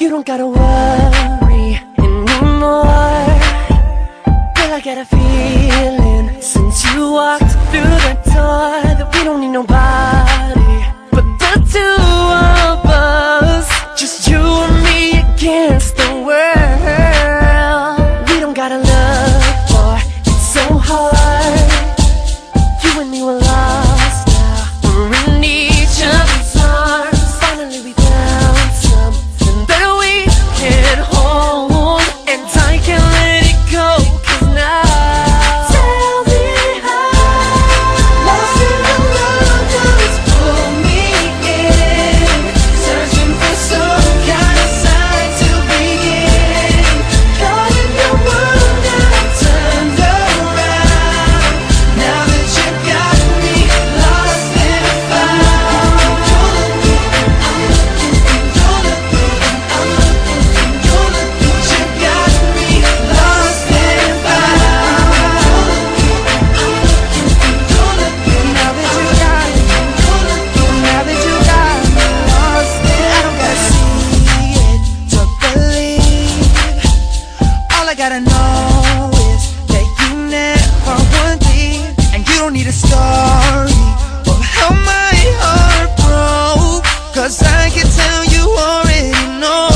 You don't gotta worry anymore. Girl, I got a feeling since you walked through the door that we don't need nobody but the two of us. Just you and me against the world. We don't gotta look for it so hard. You and me were lost, now we're in each other's arms. Finally we found something that we can hold, and I can't let it go. Cause now, tell me how lost in the world does pull me in, searching for some kind of sign to begin. Caught in your world, now I turned around. Now that you got me lost and found. I'm looking and you're looking, I'm looking and you're looking. You got me lost and found. I'm looking and you're looking. Now that you got me, you're looking. Now that you got me lost and I don't gotta see it to believe. All I gotta know is that you never would leave, and you don't need a story of how my heart broke, cause I can tell you already know.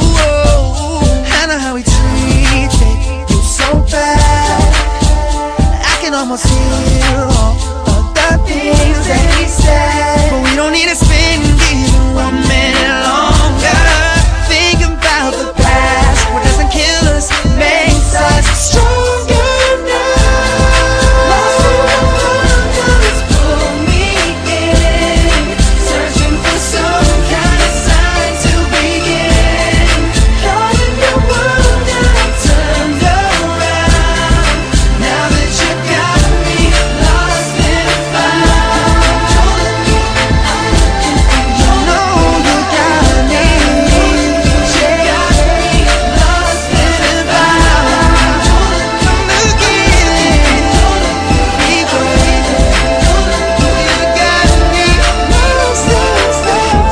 I know how we treated you so bad. I can almost hear all of the things that he said, but we don't need to spend even 1 minute longer thinking about the past. What doesn't kill us makes us stronger now. Lost in the world, does pull me in, searching for some kind of sign to begin. Caught in your world, now I turned around. Now that you got me lost and found. You're looking, I'm looking, and you know you got me. You got me lost and found. I'm looking, you're looking, we waiting. You're looking, you got me lost and found.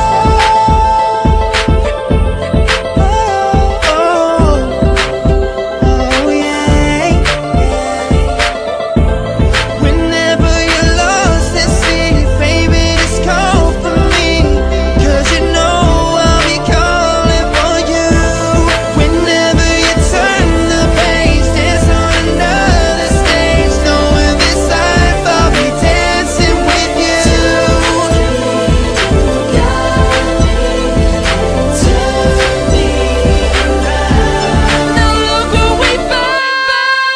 Oh yeah. Whenever you're lost at sea, baby, just call for me, cause you know I'll be calling for you. Whenever you turn the page, dance on another stage, knowing this life I'll be dancing with you. Now look what we found.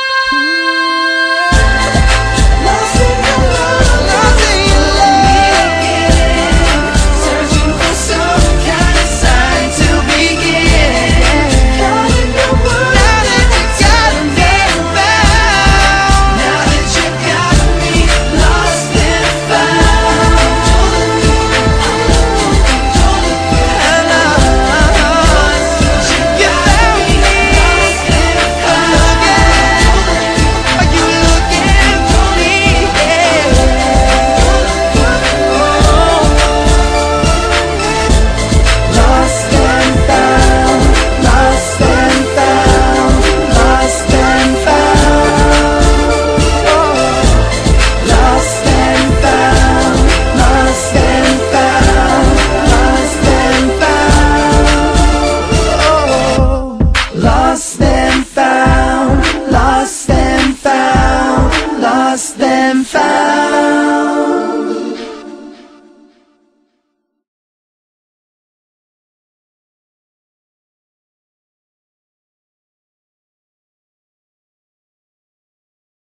Lost in the world, lost in your love, searching for some kind of sign to begin. Caught in your world, now that you got me found. Now that you got me lost and found. You're looking, I'm looking, you're looking, and I'm lost. You got me lost and found. Are you looking for me? Lost and found, lost and found, lost and found. Lost and found, lost and found, lost and found. Lost and found, lost and found, lost and found.